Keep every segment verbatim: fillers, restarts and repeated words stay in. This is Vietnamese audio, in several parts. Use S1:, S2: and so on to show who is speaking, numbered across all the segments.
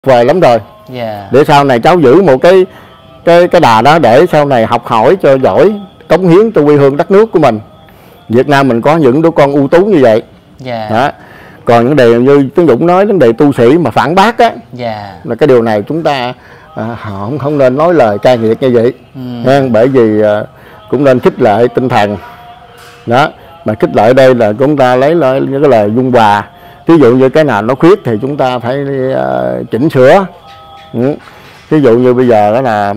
S1: vời lắm rồi.
S2: Yeah.
S1: Để sau này cháu giữ một cái cái cái đà đó để sau này học hỏi cho giỏi, cống hiến cho quê hương đất nước của mình. Việt Nam mình có những đứa con ưu tú như vậy.
S2: Yeah.
S1: Đó. Còn những đề như Tiến Dũng nói, vấn đề tu sĩ mà phản bác á,
S2: yeah.
S1: là cái điều này chúng ta à, không không nên nói lời cay nghiệt như vậy. Ừ. Bởi vì à, cũng nên khích lệ tinh thần. Đó, mà khích lệ đây là chúng ta lấy lời những cái lời dung hòa. Ví dụ như cái nào nó khuyết thì chúng ta phải uh, chỉnh sửa. Ừ. Ví dụ như bây giờ đó là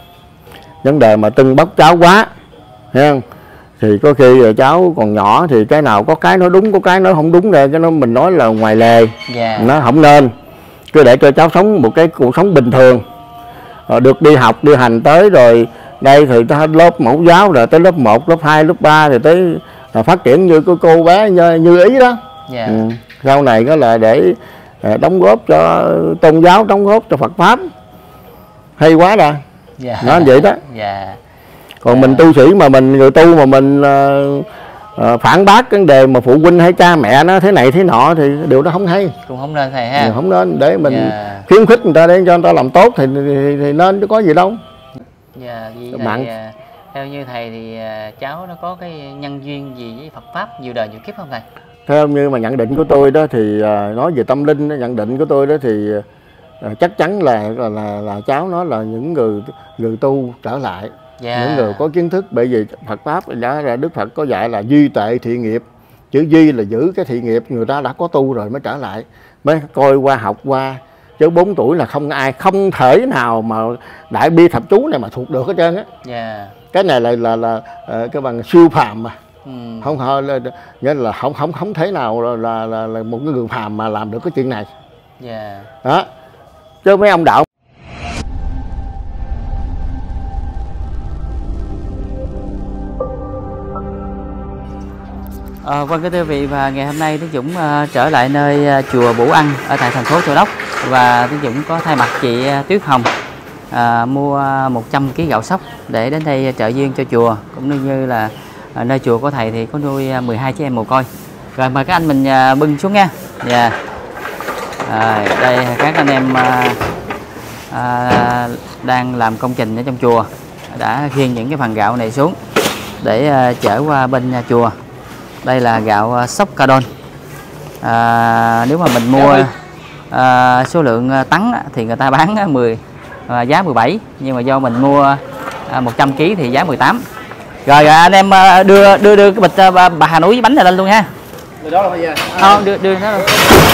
S1: vấn đề mà tưng bốc cháu quá, thấy không? Thì có khi cháu còn nhỏ thì cái nào có cái nói đúng, có cái nói không đúng rồi, cái nó mình nói là ngoài lề.
S2: Yeah.
S1: Nó không nên. Cứ để cho cháu sống một cái cuộc sống bình thường, được đi học đi hành tới rồi đây thì tới lớp mẫu giáo, rồi tới lớp một, lớp hai, lớp ba thì tới phát triển như cái cô bé như, như ý đó.
S2: Yeah.
S1: Ừ. Sau này đó là để đóng góp cho tôn giáo, đóng góp cho Phật pháp, hay quá rồi.
S2: Yeah.
S1: Nó vậy đó.
S2: Yeah.
S1: Còn
S2: yeah.
S1: mình tu sĩ mà mình người tu mà mình uh, uh, phản bác cái đề mà phụ huynh hay cha mẹ nó thế này thế nọ thì điều đó không hay,
S2: cũng không nên thầy ha.
S1: Ừ, không nên. Để mình
S2: yeah.
S1: khuyến khích người ta để cho người ta làm tốt thì, thì, thì nên, chứ có gì đâu.
S2: Dạ, vì thầy, à, theo như thầy thì à, cháu nó có cái nhân duyên gì với Phật pháp nhiều đời nhiều kiếp không thầy?
S1: Theo như mà nhận định của tôi đó thì à, nói về tâm linh đó, nhận định của tôi đó thì à, chắc chắn là là, là là cháu nó là những người người tu trở lại. Yeah. Những người có kiến thức, bởi vì Phật pháp đã là Đức Phật có dạy là duy tệ thị nghiệp. Chữ duy là giữ cái thị nghiệp, người ta đã có tu rồi mới trở lại, mới coi qua học qua. Chứ bốn tuổi là không ai, không thể nào mà đại bi thập chú này mà thuộc được hết trơn á.
S2: Yeah.
S1: Cái này là là là, là cái bằng siêu phàm mà.
S2: Ừ.
S1: Không là, nghĩa là không không không thể nào là, là, là, là một cái người phàm mà làm được cái chuyện này.
S2: Yeah.
S1: Đó. Chứ mấy ông đạo
S2: À, vâng, kính thưa quý vị, và ngày hôm nay Tiến Dũng uh, trở lại nơi uh, chùa Bửu Ân ở tại thành phố Châu Đốc, và Tiến Dũng có thay mặt chị uh, Tuyết Hồng uh, mua uh, một trăm ki lô gam gạo sóc để đến đây trợ duyên cho chùa, cũng như là uh, nơi chùa của thầy thì có nuôi uh, mười hai chị em mồ côi. Rồi mời các anh mình uh, bưng xuống nha. Dạ. Yeah. Uh, đây các anh em uh, uh, đang làm công trình ở trong chùa đã khiêng những cái phần gạo này xuống để uh, chở qua bên uh, chùa. Đây là gạo sóc Cadon. À, nếu mà mình mua à, số lượng tấn thì người ta bán mười à, giá mười bảy, nhưng mà do mình mua à, một trăm ki lô gam thì giá mười tám. Rồi, rồi anh em đưa đưa đưa cái bịch bà, bà Hà Núi với bánh này lên luôn ha.
S1: đó là bây giờ.
S2: Không, đưa đưa nó luôn.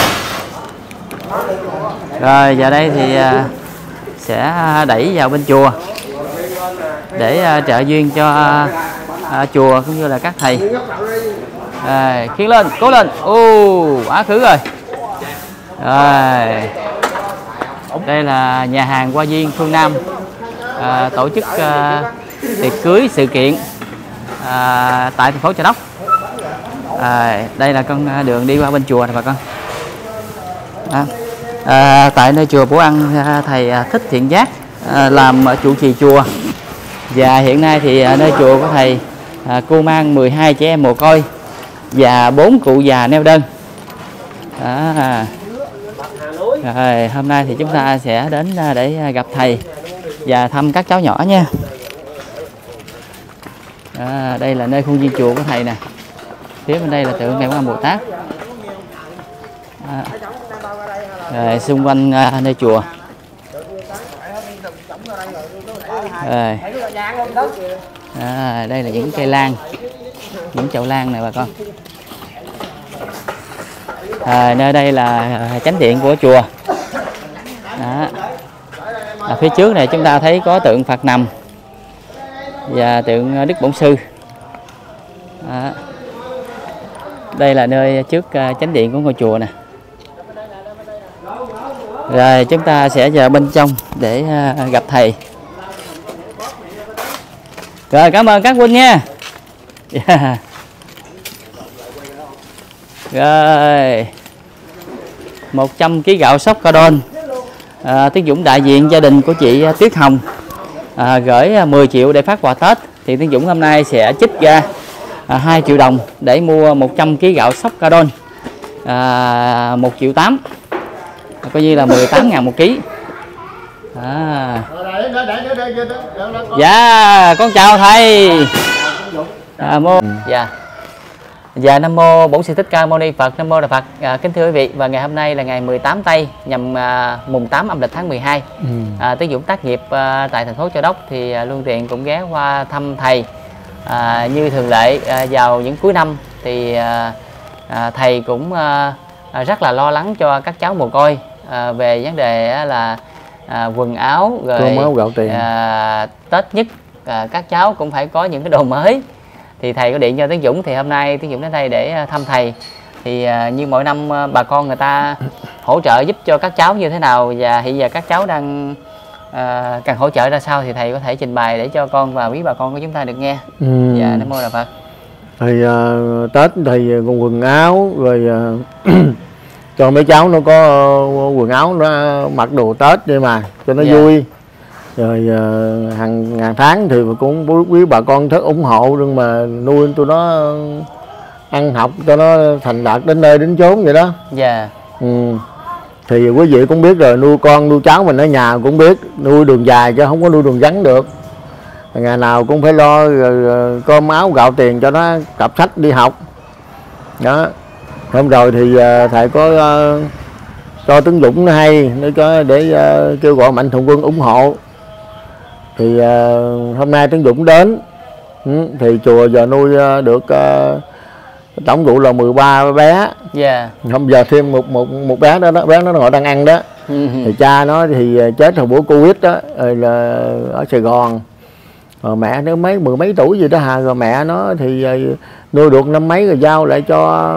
S2: Rồi giờ đây thì à, sẽ đẩy vào bên chùa để à, trợ duyên cho à, chùa cũng như là các thầy. À, khiêng lên, cố lên. Ô, quá khứ rồi. Rồi. Đây là nhà hàng Hoa Viên Phương Nam à, tổ chức à, tiệc cưới sự kiện à, tại thành phố Châu Đốc. À, đây là con đường đi qua bên chùa này bà con. À, à, tại nơi chùa Bửu Ân thầy Thích Thiện Giác à, làm trụ trì chùa, và hiện nay thì à, nơi chùa của thầy à, cô mang mười hai trẻ em mồ côi và bốn cụ già neo đơn. À. Rồi, hôm nay thì chúng ta sẽ đến để gặp thầy và thăm các cháu nhỏ nha. À, đây là nơi khuôn viên chùa của thầy nè. Phía bên đây là tượng Ngài Quan Bồ Tát. À. Rồi, xung quanh à, nơi chùa. Rồi. À, đây là những cây lan, những chậu lan này bà con. À, nơi đây là chánh điện của chùa. Đó. À, phía trước này chúng ta thấy có tượng Phật nằm và tượng Đức Bổn Sư. Đó. Đây là nơi trước chánh điện của ngôi chùa nè. Rồi chúng ta sẽ vào bên trong để gặp thầy. Rồi, cảm ơn các huynh nha. Yeah. Rồi, một trăm ki lô gam gạo sóc Cadon. à, Tiến Dũng đại diện gia đình của chị Tuyết Hồng à, gửi mười triệu để phát quà Tết, thì Tiến Dũng hôm nay sẽ trích ra à, hai triệu đồng để mua một trăm ki lô gam gạo sóc Cadon, à, một triệu tám. coi như là mười tám ngàn một ký. À. Dạ con chào thầy. À, mô. Dạ. Dạ Nam Mô Bổn Sư Thích Ca Mâu Ni Phật. Nam Mô Đà Phật. À, kính thưa quý vị, và ngày hôm nay là ngày mười tám tây nhằm à, mùng tám âm lịch tháng mười hai. Ừ. À, Tứ Dũng tác nghiệp à, tại thành phố Châu Đốc thì à, Luân Tiện cũng ghé qua thăm thầy. À, như thường lệ à, vào những cuối năm thì à, à, thầy cũng à, à, rất là lo lắng cho các cháu mồ côi à, về vấn đề à, là à, quần áo rồi
S1: cơm áo gạo tiền.
S2: À, Tết nhất à, các cháu cũng phải có những cái đồ mới. Thì thầy có điện cho Tiến Dũng, thì hôm nay Tiến Dũng đến đây để thăm thầy. Thì à, như mỗi năm bà con người ta hỗ trợ giúp cho các cháu như thế nào, và hiện giờ các cháu đang à, cần hỗ trợ ra sao, thì thầy có thể trình bày để cho con và quý bà con của chúng ta được nghe. Ừ. Dạ Nam Mô Đà Phật.
S1: Thì à, Tết thì còn quần áo rồi à, cho mấy cháu nó có uh, quần áo nó mặc đồ Tết đi mà cho nó dạ. vui. Rồi uh, hàng hàng tháng thì cũng quý bà con rất ủng hộ, nhưng mà nuôi tụi nó ăn học cho nó thành đạt đến nơi đến chốn vậy đó. Dạ. Ừ. Thì quý vị cũng biết rồi, nuôi con nuôi cháu mình ở nhà cũng biết, nuôi đường dài chứ không có nuôi đường vắng được. Ngày nào cũng phải lo uh, cơm áo gạo tiền cho nó cặp sách đi học. Đó. Hôm rồi thì uh, thầy có uh, cho Tướng Dũng nó hay để có để uh, kêu gọi mạnh thường quân ủng hộ. Thì uh, hôm nay Tướng Dũng đến ừ, thì chùa giờ nuôi uh, được uh, tổng vụ là mười ba bé. Yeah. Hôm giờ thêm một một một bé đó, đó bé nó ngồi đang ăn đó. Uh-huh. Thì cha nó thì chết hồi bữa Covid đó, rồi là ở Sài Gòn. Rồi mẹ nó mấy mười mấy tuổi gì đó hà, rồi mẹ nó thì uh, nuôi được năm mấy rồi giao lại cho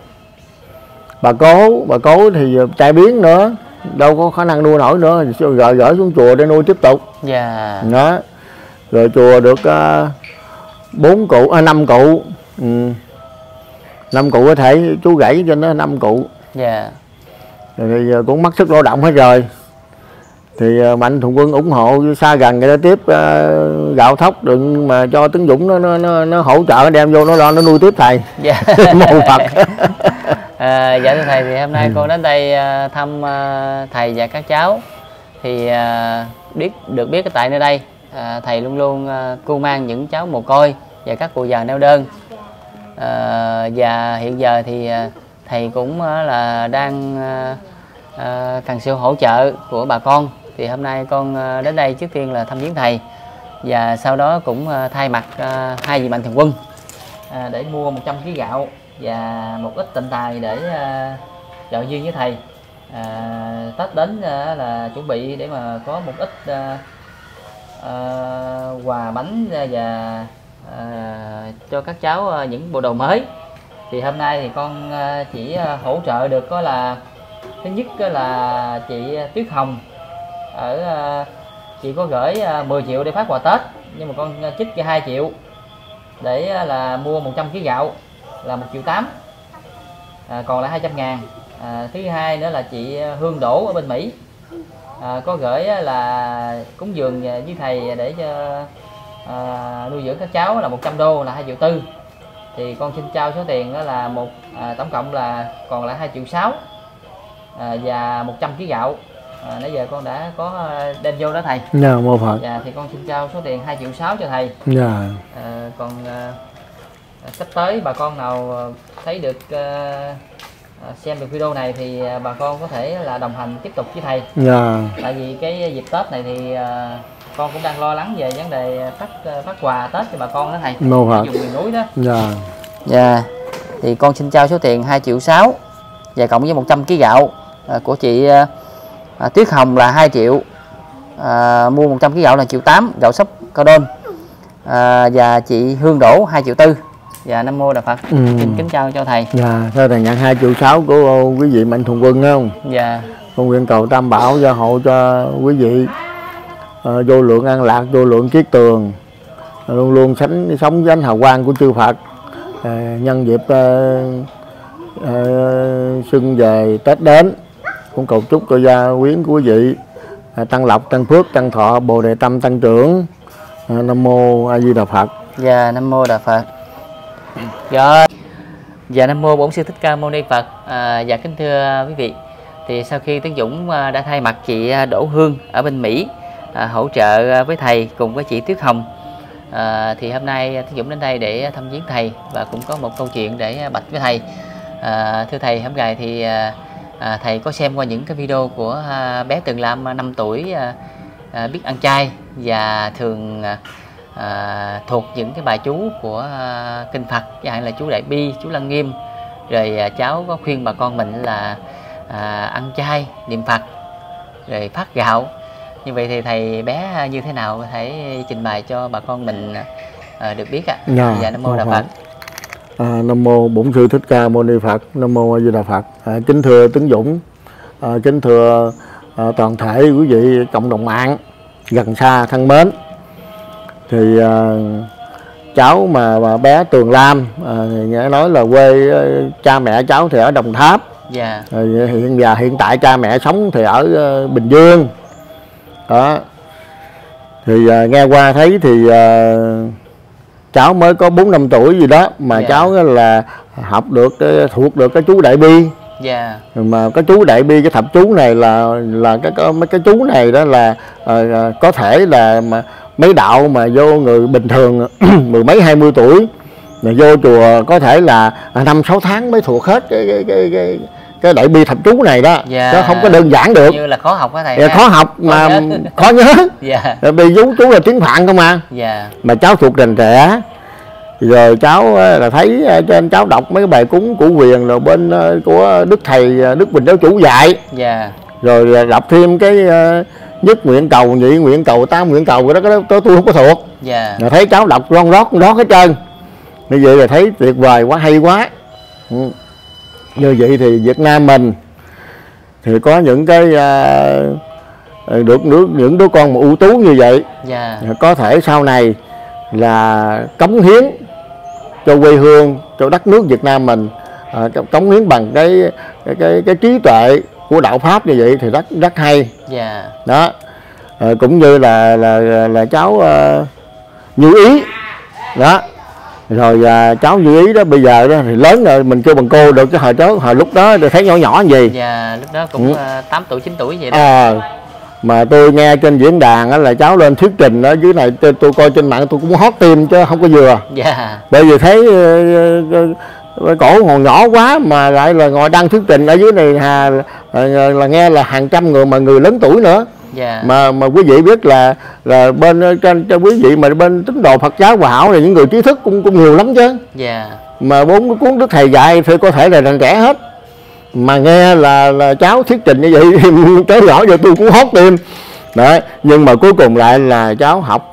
S1: bà cố. Bà cố thì tai biến nữa, đâu có khả năng nuôi nổi nữa, rồi gửi xuống chùa để nuôi tiếp tục. Dạ. Đó. Rồi chùa được bốn uh, cụ, à, năm cụ. Ừ. năm cụ có thể chú gãy cho nó năm cụ. Dạ. Rồi thì cũng mất sức lao động hết rồi. Thì uh, mạnh thường quân ủng hộ xa gần người ta tiếp uh, gạo thóc đừng mà cho Tướng Dũng nó nó nó, nó hỗ trợ đem vô nó lo nó nuôi tiếp thầy. Dạ. Mô Phật. À, dạ thưa thầy, thì hôm nay ừ. con đến đây uh, thăm uh, thầy và các cháu. Thì uh, biết được biết cái tại nơi đây uh, thầy luôn luôn uh, cưu mang những cháu mồ côi và các cụ già neo đơn. Uh, và hiện giờ thì uh, thầy cũng uh, là đang uh, uh, cần sự hỗ trợ của bà con. Thì hôm nay con uh, đến đây trước tiên là thăm viếng thầy, và sau đó cũng uh, thay mặt uh, hai vị mạnh thường quân uh, để mua một trăm ký gạo và một ít tịnh tài để uh, trợ duyên với thầy. À, Tết đến uh, là chuẩn bị để mà có một ít uh, uh, quà bánh và uh, cho các cháu uh, những bộ đồ mới. Thì hôm nay thì con uh, chỉ uh, hỗ trợ được có là thứ nhất là chị Tuyết Hồng ở uh, chị có gửi uh, mười triệu để phát quà Tết, nhưng mà con uh, trích cho hai triệu để uh, là mua một trăm ký gạo là một triệu tám, à, còn lại hai trăm ngàn. À, thứ hai nữa là chị Hương Đỗ ở bên Mỹ à, có gửi là cúng dường với thầy để cho à, nuôi dưỡng các cháu là một trăm đô là hai triệu tư. Thì con xin trao số tiền đó là một à, tổng cộng là còn lại hai triệu sáu à, và một trăm ký gạo. À, nãy giờ con đã có đem vô đó thầy. Dạ, mô Phật. Dạ, thì con xin trao số tiền hai triệu sáu cho thầy. Dạ. À, còn à, sắp tới bà con nào thấy được uh, xem được video này thì bà con có thể là đồng hành tiếp tục với thầy. Yeah. Tại vì cái dịp Tết này thì uh, con cũng đang lo lắng về vấn đề phát phát quà Tết cho bà con đó thầy. Dùng miền núi đó. Dạ. Dạ. Thì con xin trao số tiền hai triệu sáu và cộng với một trăm ký gạo uh, của chị uh, Tuyết Hồng là hai triệu. Uh, mua một trăm ký gạo là triệu tám, gạo sốc cao đôn. Uh, và chị Hương Đỗ hai triệu tư. Dạ, Nam Mô Đà Phật. Ừ. Xin kính chào cho thầy. Dạ, thưa thầy nhận hai triệu sáu của quý vị mạnh thường quân không? Dạ. Con nguyện cầu Tam Bảo gia hộ cho quý vị uh, vô lượng an lạc, vô lượng kiết tường, luôn luôn sánh sống với ánh hào quang của chư Phật. Uh, nhân dịp uh, uh, xuân về Tết đến, cũng cầu chúc cho gia quyến của quý vị uh, tăng lộc, tăng phước, tăng thọ, bồ đề tâm tăng trưởng. Uh, Nam Mô A Di Đà Phật. Dạ, Nam Mô Đà Phật. Dạ, dạ Nam Mô Bổn Sư Thích Ca Mâu Ni Phật. À, dạ kính thưa quý vị,
S2: Thì sau khi Tiến Dũng à, đã thay mặt chị Đỗ Hương ở bên Mỹ à, hỗ trợ với thầy cùng với chị Tuyết Hồng, à, thì hôm nay Tiến Dũng đến đây để thăm viếng thầy và cũng có một câu chuyện để bạch với thầy. À, thưa thầy, hôm nay thì à, à, thầy có xem qua những cái video của à, bé Tường Lam năm tuổi à, à, biết ăn chay và thường à, à, thuộc những cái bài chú của à, kinh Phật, chẳng hạn là chú Đại Bi, chú Lăng Nghiêm. Rồi à, cháu có khuyên bà con mình là à, ăn chay, niệm Phật, rồi phát gạo. Như vậy thì thầy bé như thế nào có thể trình bày cho bà con mình à, được biết ạ? À?
S1: Dạ,
S2: dạ, Nam mô Đà Phật.
S1: À, Nam mô Bổn Sư Thích Ca Mâu Ni Phật. Nam mô A Di Đà Phật. À, kính thưa Tiến Dũng, à, kính thưa à, toàn thể quý vị cộng đồng mạng gần xa thân mến. Thì à, cháu mà, mà bé Tường Lam à, nghe nói là quê cha mẹ cháu thì ở Đồng Tháp.
S2: Dạ.
S1: À, hiện giờ hiện tại cha mẹ sống thì ở uh, Bình Dương. Đó. Thì uh, nghe qua thấy thì uh, cháu mới có bốn năm tuổi gì đó mà yeah. cháu là học được thuộc được cái chú Đại Bi.
S2: Yeah.
S1: Mà cái chú Đại Bi, cái thập chú này là là cái mấy cái chú này đó là uh, có thể là mà mấy đạo mà vô người bình thường mười mấy hai mươi tuổi mà vô chùa có thể là năm sáu tháng mới thuộc hết cái cái cái cái, cái Đại Bi thập chú này đó.
S2: Yeah.
S1: Nó không có đơn giản được.
S2: Như là khó học hả thầy?
S1: Yeah, khó học mà khó nhớ, khó nhớ. Yeah. Vì chú chú là tiếng Phạn không à.
S2: Yeah.
S1: Mà cháu thuộc rành trẻ. Rồi cháu là thấy trên cháu đọc mấy cái bài cúng của quyền rồi bên của Đức Thầy Đức Bình Giáo Chủ dạy.
S2: Yeah.
S1: Rồi đọc thêm cái nhất nguyện cầu, nhị nguyện cầu, tám nguyện cầu, cái đó tôi, tôi không có thuộc.
S2: Yeah.
S1: Rồi thấy cháu đọc ron rót rót hết trơn. Như vậy là thấy tuyệt vời quá, hay quá. Ừ. Như vậy thì Việt Nam mình thì có những cái uh, được nước những đứa con mà ưu tú như vậy. Yeah. Có thể sau này là cống hiến cho quê hương, cho đất nước Việt Nam mình, uh, cống hiến bằng cái cái cái, cái trí tuệ của đạo pháp như vậy thì rất rất hay.
S2: Yeah.
S1: Đó. Uh, cũng như là là là, là cháu uh, Như Ý đó. Rồi à, cháu Như Ý đó bây giờ đó thì lớn rồi, mình kêu bằng cô được, chứ hồi đó hồi lúc đó thì thấy nhỏ nhỏ như gì.
S2: Dạ, lúc đó cũng ừ. uh, tám tuổi chín tuổi vậy đó.
S1: À, mà tôi nghe trên diễn đàn á, là cháu lên thuyết trình ở dưới này, tôi, tôi coi trên mạng tôi cũng hót tim chứ không có vừa. Dạ. Bởi vì thấy uh, uh, cổ còn nhỏ quá mà lại là ngồi đăng thuyết trình ở dưới này hà, là, là nghe là hàng trăm người mà người lớn tuổi nữa. Yeah. mà mà quý vị biết là là bên trên cho quý vị mà bên tín đồ Phật giáo Hòa Hảo là những người trí thức cũng cũng nhiều lắm chứ. Yeah. Mà bốn cái cuốn Đức Thầy dạy thì có thể là rành rẽ hết, mà nghe là là cháu thuyết trình như vậy cháu nhỏ giờ tôi cũng hót tim đấy. Nhưng mà cuối cùng lại là cháu học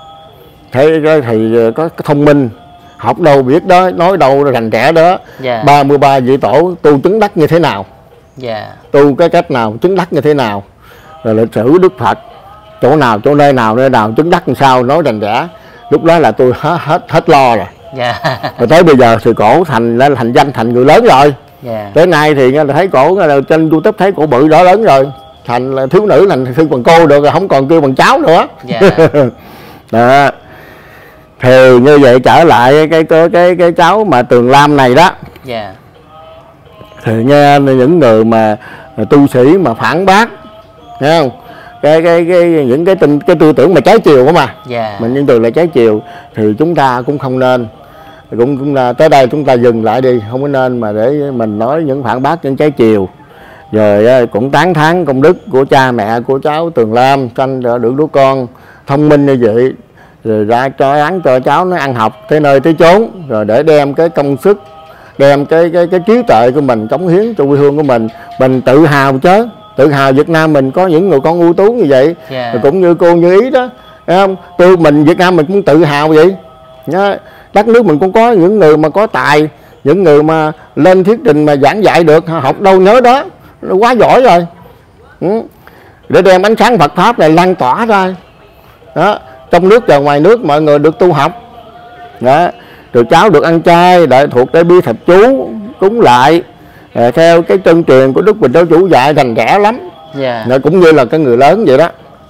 S1: thấy thầy có thông minh, học đâu biết đó, nói đâu rành rẽ đó. Yeah. ba mươi ba vị tổ tu chứng đắc như thế nào. Yeah. Tu cái cách nào chứng đắc như thế nào, rồi lịch sử Đức Phật chỗ nào chỗ nơi nào nơi nào chứng đắc làm sao nói rành rẽ. Lúc đó là tôi hết hết hết lo rồi. Yeah. Rồi tới bây giờ thì cổ thành lên thành danh thành người lớn rồi. Yeah. Tới nay thì nghe là thấy cổ trên YouTube thấy cổ bự đó lớn rồi, thành là thiếu nữ, thành kêu bằng cô được rồi, không còn kêu bằng cháu nữa. Yeah. Đó. Thì như vậy trở lại cái cái cái cái cháu mà Tường Lam này đó. Yeah. Thì nghe những người mà tu sĩ mà phản bác, thấy không, cái cái cái những cái tình cái tư tưởng mà trái chiều của mà. Yeah. Mình những từ là trái chiều thì chúng ta cũng không nên, cũng cũng là tới đây chúng ta dừng lại đi, không có nên mà để mình nói những phản bác những trái chiều. Rồi cũng tán thán công đức của cha mẹ của cháu Tường Lam sanh được đứa con thông minh như vậy, rồi ra cho án cho cháu nó ăn học tới nơi tới chốn, rồi để đem cái công sức, đem cái cái cái trí tuệ của mình cống hiến cho quê hương của mình. Mình tự hào chứ, tự hào Việt Nam mình có những người con ưu tú như vậy. Yeah. Cũng như cô Như Ý đó, thấy không? Tôi mình Việt Nam mình cũng tự hào vậy. Nhá, đất nước mình cũng có những người mà có tài, những người mà lên thuyết trình mà giảng dạy được, học đâu nhớ đó, nó quá giỏi rồi. Ừ. Để đem ánh sáng Phật pháp này lan tỏa ra. Đó, trong nước và ngoài nước mọi người được tu học. Đó. Rồi cháu được ăn chay, đại thuộc Đại Bi thập chú cúng lại à, theo cái chân truyền của Đức Bình Giáo Chủ dạy thành rẽ lắm. Yeah. Nó cũng như là cái người lớn vậy đó.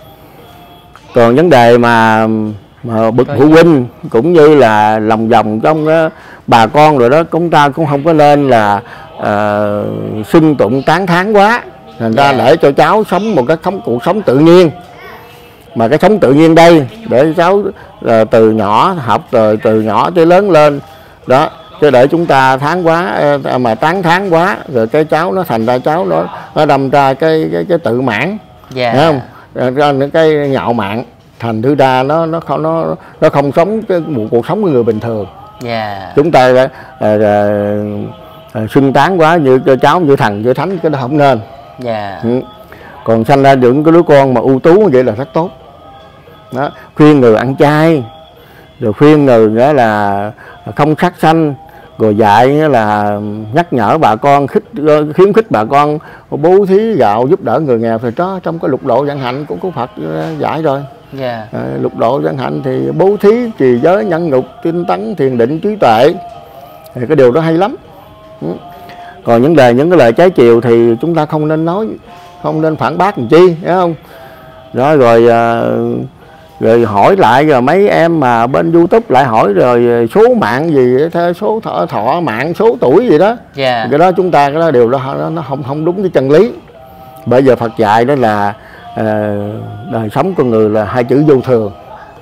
S1: Còn vấn đề mà, mà bậc phụ huynh cũng như là lòng vòng trong uh, bà con rồi đó, chúng ta cũng không có nên là uh, xưng tụng tán thán quá. thành ra để cho cháu sống một cái sống cuộc sống tự nhiên. Mà cái sống tự nhiên đây để cháu uh, từ nhỏ học rồi từ nhỏ tới lớn lên đó, chứ để chúng ta tháng quá uh, mà tán tháng quá rồi cái cháu nó thành ra cháu nó nó đâm ra cái cái cái tự mãn,
S2: yeah.
S1: Thấy không? Ra những cái ngạo mạn, thành thứ ra nó nó không nó nó không sống cái một cuộc sống của người bình thường.
S2: Yeah.
S1: Chúng ta uh, uh, uh, xưng tán quá như cho cháu như thần như thánh, cái đó không nên.
S2: Yeah.
S1: Ừ. Còn sanh ra những cái đứa con mà ưu tú như vậy là rất tốt. Đó, khuyên người ăn chay, rồi khuyên người nghĩa là không sát sanh, rồi dạy nghĩa là nhắc nhở bà con, khích khuyến khích bà con bố thí gạo giúp đỡ người nghèo. Thì đó trong cái lục độ vạn hạnh cũng có Phật dạy rồi.
S2: Yeah.
S1: À, lục độ vạn hạnh thì bố thí, trì giới, nhẫn nhục, tinh tấn, thiền định, trí tuệ, thì cái điều đó hay lắm. Ừ. Còn những đề những cái lời trái chiều thì chúng ta không nên nói, không nên phản bác làm chi, thấy không? Đó rồi à, rồi hỏi lại, rồi mấy em mà bên YouTube lại hỏi rồi số mạng gì, số thọ, thọ mạng, số tuổi gì đó.
S2: Yeah.
S1: Cái đó chúng ta cái đó điều đó nó không không đúng với chân lý. Bây giờ Phật dạy đó là à, đời sống con người là hai chữ vô thường.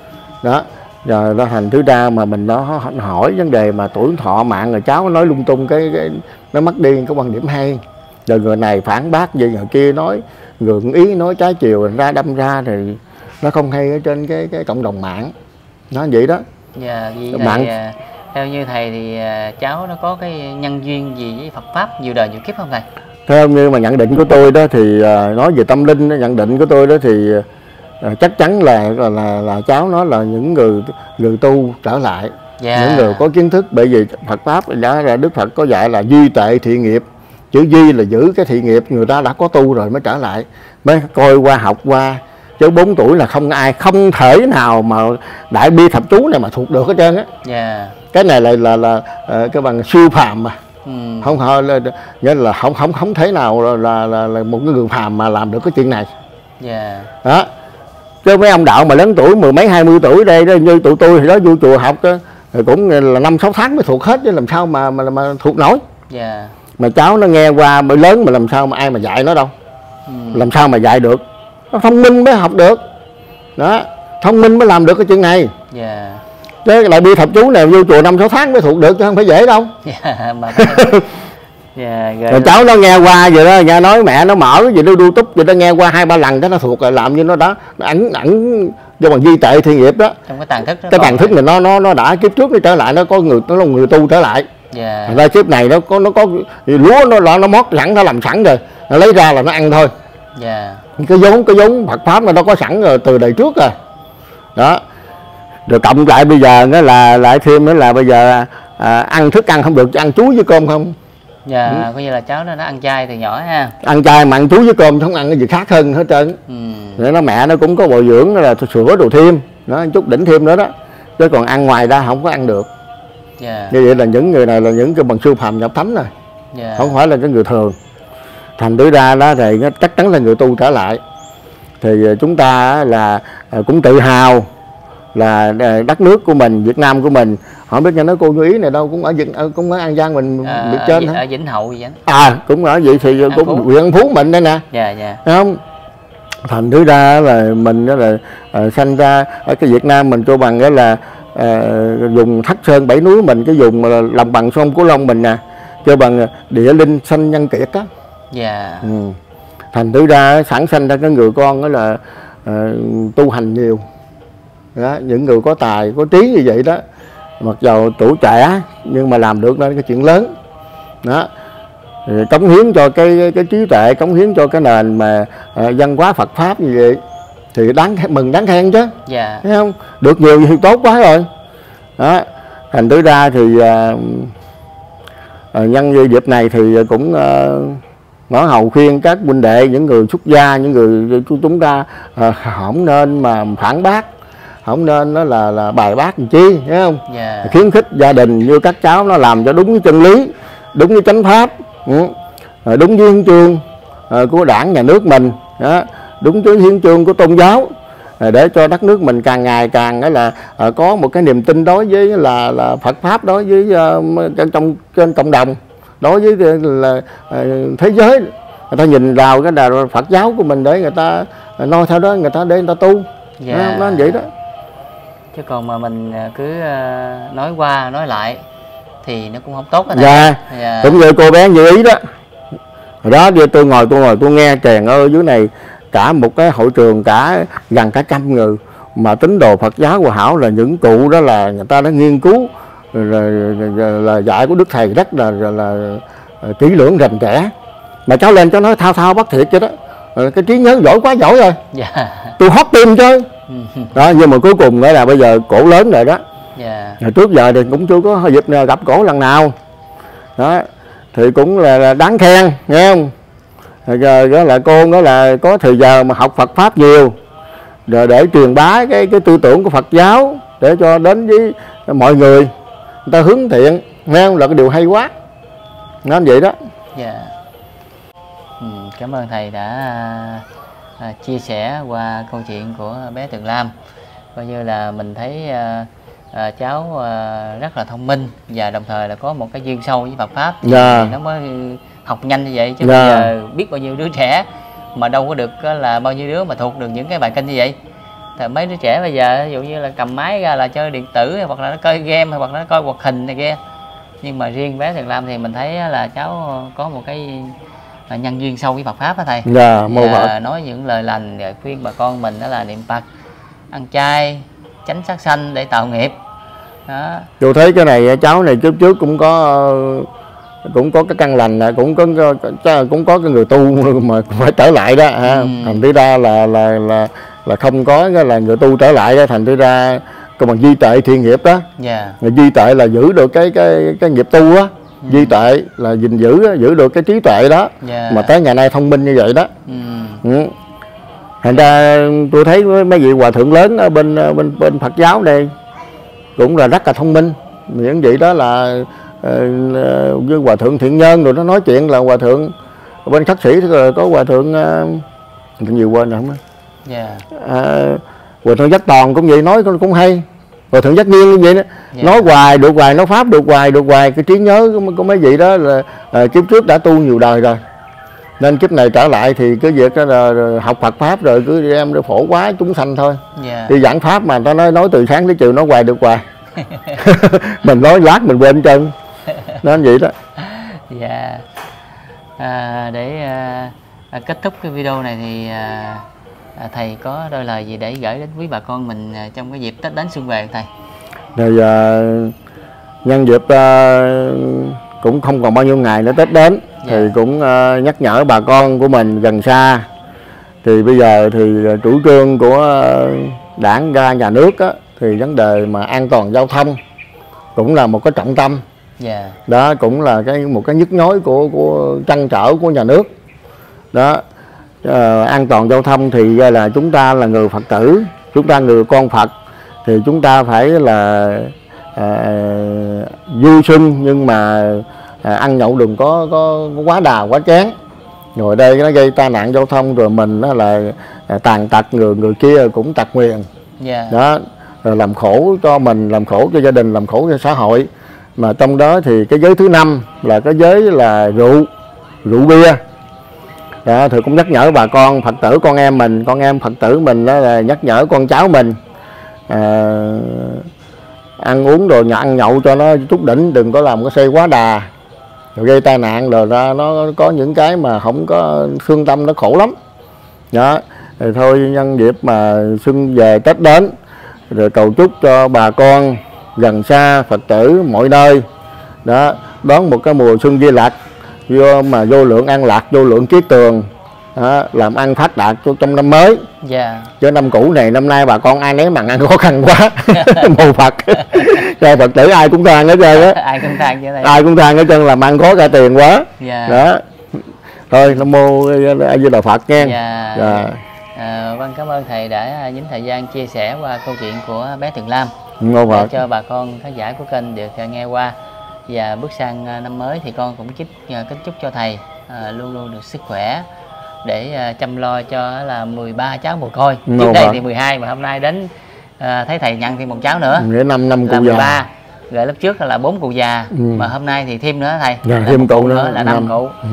S1: Đó, rồi nó thành thứ ra mà mình nó hỏi vấn đề mà tuổi thọ mạng, rồi cháu nói lung tung cái, cái nó mất đi cái quan điểm hay. Rồi người này phản bác gì, người kia nói ngượng ý, nói trái chiều ra đâm ra thì nó không hay ở trên cái cái cộng đồng mạng. Nó vậy đó.
S2: Dạ, vì
S1: mạng
S2: thầy, theo như thầy thì cháu nó có cái nhân duyên gì với Phật pháp nhiều đời nhiều kiếp không thầy?
S1: Theo như mà nhận định của tôi đó thì nói về tâm linh đó, nhận định của tôi đó thì chắc chắn là là là, là cháu nó là những người người tu trở lại. Yeah. Những người có kiến thức, bởi vì Phật pháp đã là Đức Phật có dạy là duy tệ thiện nghiệp. Chữ duy là giữ cái thiện nghiệp, người ta đã có tu rồi mới trở lại, mới coi qua học qua. Chứ bốn tuổi là không ai, không thể nào mà đại bi thập chú này mà thuộc được hết trơn á.
S2: Yeah.
S1: Cái này là là là, là cái bằng siêu phàm mà.
S2: Ừ.
S1: Không nghĩa là không không không thể nào là, là, là, là một cái người phàm mà làm được cái chuyện này.
S2: Yeah.
S1: Đó. Chứ mấy ông đạo mà lớn tuổi mười mấy hai mươi tuổi đây đó, như tụi tôi thì đó vô chùa học đó, thì cũng là năm sáu tháng mới thuộc hết, chứ làm sao mà mà, mà thuộc nổi.
S2: Yeah.
S1: Mà cháu nó nghe qua mới lớn mà làm sao mà ai mà dạy nó đâu. Ừ. Làm sao mà dạy được. Nó thông minh mới học được. Đó, thông minh mới làm được cái chuyện này.
S2: Yeah.
S1: Chứ lại bi thập chú này vô chùa năm sáu tháng mới thuộc được, chứ không phải dễ đâu.
S2: Yeah, mà yeah,
S1: rồi, rồi cháu nó nghe qua vậy đó, nghe nói mẹ nó mở cái gì đó YouTube vậy đó, nghe qua hai ba lần cái nó thuộc rồi, làm như nó đó, nó ẩn ẩn do bằng duy tệ thiện nghiệp đó.
S2: Trong cái tàn thức đó,
S1: cái tàn thức này nó nó nó đã kiếp trước nó trở lại, nó có người, nó là người tu trở lại.
S2: Yeah.
S1: Ra kiếp này nó có nó có lúa nó nó mót sẵn, nó làm sẵn rồi, nó lấy ra là nó ăn thôi.
S2: Yeah.
S1: Cái vốn cái vốn Phật pháp nó có sẵn rồi từ đời trước rồi. Đó. Rồi cộng lại bây giờ nó là lại thêm nữa là bây giờ à, ăn thức ăn không được, ăn chuối với cơm không.
S2: Dạ, ừ. Coi như là cháu nó nó ăn chay từ nhỏ ha.
S1: Ăn chay mà ăn chuối với cơm, không ăn cái gì khác hơn hết trơn. Ừ. Rồi nó mẹ nó cũng có bồi dưỡng là sữa đồ thêm, nó chút đỉnh thêm nữa đó. Chứ còn ăn ngoài ra không có ăn được. Dạ. Như vậy là những người này là những cái bằng siêu phàm nhập thánh rồi. Dạ. Không phải là cái người thường. Thành thử ra đó thì nó chắc chắn là người tu trở lại. Thì chúng ta là cũng tự hào là đất nước của mình, Việt Nam của mình. Họ biết nghe nói cô Như Ý này đâu, cũng ở cũng ở An Giang mình
S2: à,
S1: được trên
S2: ở
S1: hả?
S2: Vĩnh Hậu vậy.
S1: À cũng ở vậy thì An cũng huyện An Phú mình đây nè.
S2: Dạ dạ.
S1: Thấy không? Thành thứ ra là mình đó là uh, sanh ra ở cái Việt Nam mình cho bằng đó là uh, dùng Thất Sơn Bảy Núi mình, cái vùng uh, đồng bằng sông Cửu Long mình nè, cho bằng địa linh sanh nhân kiệt á. Dạ. Ừ. Thành thứ ra sản sanh ra cái người con đó là uh, tu hành nhiều. Đó, những người có tài, có trí như vậy đó, mặc dầu tuổi trẻ nhưng mà làm được nên cái chuyện lớn. Đó. Cống hiến cho cái cái trí tuệ, cống hiến cho cái nền mà uh, văn hóa Phật pháp như vậy thì đáng mừng, đáng khen chứ. Dạ. Thấy không? Được nhiều thì tốt quá rồi. Đó. Thành thứ ra thì uh, uh, nhân dịp này thì cũng uh, ngõ hầu khuyên các huynh đệ, những người xuất gia, những người chúng ta uh, không nên mà phản bác, không nên nó là là bài bác làm chi, thấy không? Yeah. Khuyến khích gia đình như các cháu nó làm cho đúng cái chân lý, đúng cái chánh pháp, ừ. đúng với hiến chương của đảng nhà nước mình, đó. Đúng với hiến chương của tôn giáo, để cho đất nước mình càng ngày càng là có một cái niềm tin đối với là là Phật pháp, đối với uh, trong trên cộng đồng, đối với là uh, thế giới, người ta nhìn vào cái đạo Phật giáo của mình để người ta noi theo đó, người ta để người ta tu. Dạ. Nó, nó vậy đó.
S2: Chứ còn mà mình cứ nói qua nói lại thì nó cũng không tốt đó.
S1: Dạ. Dạ. Cũng như cô bé Như Ý đó. Hồi đó tôi ngồi tôi ngồi tôi nghe chèn ở dưới này cả một cái hội trường cả gần cả trăm người mà tín đồ Phật giáo Hòa Hảo là những cụ đó là người ta đã nghiên cứu là, là, là dạy của Đức Thầy rất là, là, là kỹ lưỡng rành rẽ, mà cháu lên cháu nói thao thao bắt thiệt vậy đó, cái trí nhớ giỏi quá giỏi rồi. Yeah. Tôi hót tim chứ đó, nhưng mà cuối cùng nữa là bây giờ cổ lớn rồi đó. Yeah. Trước giờ thì cũng chưa có dịp gặp cổ lần nào đó, thì cũng là, là đáng khen, nghe không? Rồi đó là cô đó là có thời giờ mà học Phật pháp nhiều rồi để truyền bá cái cái tư tưởng của Phật giáo để cho đến với mọi người, người ta hướng thiện, nghe không? Là cái điều hay quá. Nó vậy đó.
S2: Dạ. Ừ, cảm ơn thầy đã à, chia sẻ qua câu chuyện của bé Tường Lam. Coi như là mình thấy à, à, cháu à, rất là thông minh và đồng thời là có một cái duyên sâu với Phật pháp. Dạ. Thì nó mới học nhanh như vậy chứ. Dạ. Bây giờ biết bao nhiêu đứa trẻ mà đâu có được là bao nhiêu đứa mà thuộc được những cái bài kinh như vậy. Thì mấy đứa trẻ bây giờ ví dụ như là cầm máy ra là chơi điện tử hoặc là nó coi game hoặc là nó coi hoạt hình này kia. Nhưng mà riêng bé Tường Lam thì mình thấy là cháu có một cái nhân duyên sâu với Phật pháp đó thầy.
S1: Dạ, mô Phật.
S2: Nói những lời lành để khuyên bà con mình đó là niệm Phật, ăn chay, tránh sát sanh để tạo nghiệp. Đó.
S1: Tôi thấy cái này cháu này trước trước cũng có cũng có cái căn lành này, cũng có cũng có cái người tu mà phải trở lại đó ha. Ừ. Thành thứ ra là là là là không có cái là người tu trở lại đó, thành thứ ra còn bằng duy tệ thiện nghiệp đó. Yeah. Duy tệ là giữ được cái cái cái nghiệp tu á. Ừ. Duy tệ là gìn giữ giữ được cái trí tuệ đó. Yeah. Mà tới ngày nay thông minh như vậy đó. Ừ. Ừ. Thành ra tôi thấy mấy vị hòa thượng lớn ở bên bên bên Phật giáo đây cũng là rất là thông minh. Những vị đó là uh, với hòa thượng Thiện Nhân rồi nó nói chuyện là hòa thượng bên khất sĩ rồi có hòa thượng uh, nhiều quên rồi không á. Yeah. Uh, hòa thượng Giác Toàn cũng vậy, nói cũng hay. Hòa thượng Giác Nhiên cũng vậy đó. Yeah. Nói hoài được hoài, nói pháp được hoài được hoài. Cái trí nhớ của, của mấy vị đó là uh, kiếp trước đã tu nhiều đời rồi, nên kiếp này trở lại thì cái việc đó là học Phật pháp rồi cứ đem để phổ quá chúng sanh thôi. Yeah. Đi giảng pháp mà người ta nói nói từ sáng tới chiều nói hoài được hoài. Mình nói lát mình quên chân. Nên vậy đó.
S2: Dạ. À, để à, kết thúc cái video này thì à, thầy có đôi lời gì để gửi đến quý bà con mình trong cái dịp Tết đến xuân về thầy?
S1: Rồi à, nhân dịp à, cũng không còn bao nhiêu ngày nữa Tết đến. Dạ. Thì cũng uh, nhắc nhở bà con của mình gần xa. Thì bây giờ thì chủ trương của đảng ra nhà nước á, thì vấn đề mà an toàn giao thông cũng là một cái trọng tâm. Yeah. Đó cũng là cái một cái nhức nhối của của trăn trở của nhà nước. Đó uh, an toàn giao thông thì là chúng ta là người Phật tử, chúng ta người con Phật thì chúng ta phải là uh, vui xuân, nhưng mà À, ăn nhậu đừng có, có, có quá đà quá chén, rồi đây nó gây tai nạn giao thông, rồi mình nó là à, tàn tật người người kia cũng tật nguyền. Yeah. Đó rồi làm khổ cho mình, làm khổ cho gia đình, làm khổ cho xã hội. Mà trong đó thì cái giới thứ năm là cái giới là rượu rượu bia. Đó, thì cũng nhắc nhở bà con Phật tử, con em mình con em Phật tử mình đó là nhắc nhở con cháu mình à, ăn uống rồi nhà ăn nhậu cho nó chút đỉnh, đừng có làm cái xe quá đà rồi gây tai nạn, rồi ra nó có những cái mà không có thương tâm, nó khổ lắm. Đó thì thôi nhân dịp mà xuân về Tết đến rồi cầu chúc cho bà con gần xa Phật tử mọi nơi đó đón một cái mùa xuân vi lạc, vô mà vô lượng an lạc, vô lượng kiết tường. Đó, làm ăn phát đạt trong năm mới. Yeah. Chứ năm cũ này năm nay bà con ai nấy mà ăn khó khăn quá. Mô Phật. Rồi Phật tử ai cũng than hết trơn á.
S2: Ai cũng than vậy.
S1: Ai cũng than hết trơn, làm ăn khó ra tiền quá. Yeah. Đó. Thôi Nam mô A Di Đà Phật nha.
S2: Yeah. Yeah. À, vâng, cảm ơn thầy đã dành thời gian chia sẻ qua câu chuyện của bé Tường Lam.
S1: Mô Phật.
S2: Để cho bà con khán giả của kênh được nghe qua. Và bước sang năm mới thì con cũng chúc kính chúc cho thầy à, luôn luôn được sức khỏe để uh, chăm lo cho là mười ba cháu mồ côi. Trước đây thì mười hai mà hôm nay đến uh, thấy thầy nhận thêm một cháu nữa.
S1: Nghĩa năm năm cụ
S2: già. Rồi lớp trước là bốn cụ già, ừ. Mà hôm nay thì thêm nữa thầy.
S1: Dạ, thêm cụ nữa,
S2: nữa là năm cụ. Ừ.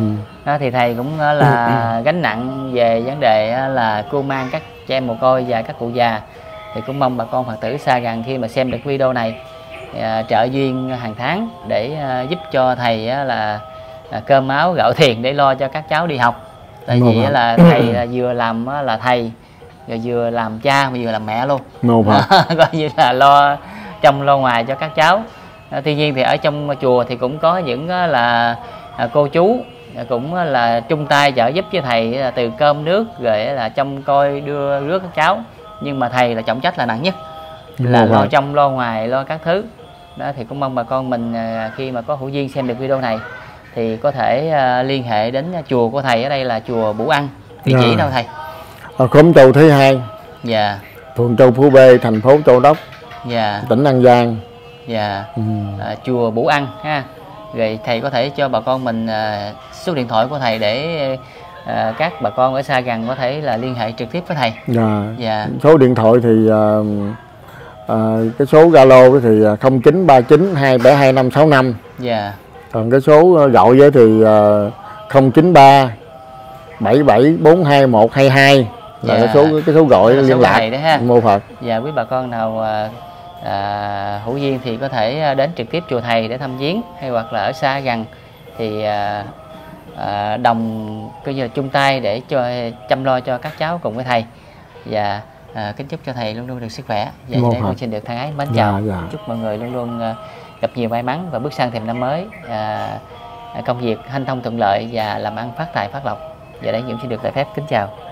S2: Đó, thì thầy cũng là gánh nặng về vấn đề là cưu mang các trẻ em mồ côi và các cụ già, thì cũng mong bà con Phật tử xa gần khi mà xem được video này à, trợ duyên hàng tháng để à, giúp cho thầy á, là à, cơm áo gạo tiền để lo cho các cháu đi học. Tại vì á, là thầy là vừa làm á, là thầy rồi vừa làm cha mà vừa làm mẹ luôn, coi như là lo trong lo ngoài cho các cháu. À, tuy nhiên thì ở trong chùa thì cũng có những á, là à, cô chú cũng là chung tay trợ giúp với thầy là từ cơm nước rồi là trông coi đưa rước các cháu, nhưng mà thầy là trọng trách là nặng nhất, là lo trong lo ngoài lo các thứ đó. Thì cũng mong bà con mình khi mà có hữu duyên xem được video này thì có thể uh, liên hệ đến chùa của thầy, ở đây là chùa Bửu Ân, địa chỉ đâu thầy?
S1: Ở Khóm Châu Thứ Hai,
S2: dạ,
S1: phường Châu Phú B, thành phố Châu Đốc, dạ, tỉnh An Giang.
S2: Dạ, ừ. à, chùa Bửu Ân ha. Rồi thầy có thể cho bà con mình à, số điện thoại của thầy để à, các bà con ở xa gần có thể là liên hệ trực tiếp với thầy.
S1: Dạ.
S2: Dạ.
S1: Số điện thoại thì à, à, cái số Zalo thì không chín ba chín hai bảy hai năm sáu năm. Dạ. Còn cái số gọi với thì à, không chín ba bảy bảy bốn hai một hai hai là dạ. cái số cái số gọi cái liên lạc
S2: đó ha.
S1: Mô Phật.
S2: Dạ, quý bà con nào à, à, hữu duyên thì có thể đến trực tiếp chùa thầy để thăm viếng, hay hoặc là ở xa gần thì à, à, đồng coi như là chung tay để cho chăm lo cho các cháu cùng với thầy. Và à, kính chúc cho thầy luôn luôn được sức khỏe. Và đây con xin được thân ái mến chào. Dạ, dạ. Chúc mọi người luôn luôn gặp nhiều may mắn và bước sang thềm năm mới, à, công việc hanh thông thuận lợi và làm ăn phát tài phát lộc. Và đây Dũng xin được lễ phép kính chào.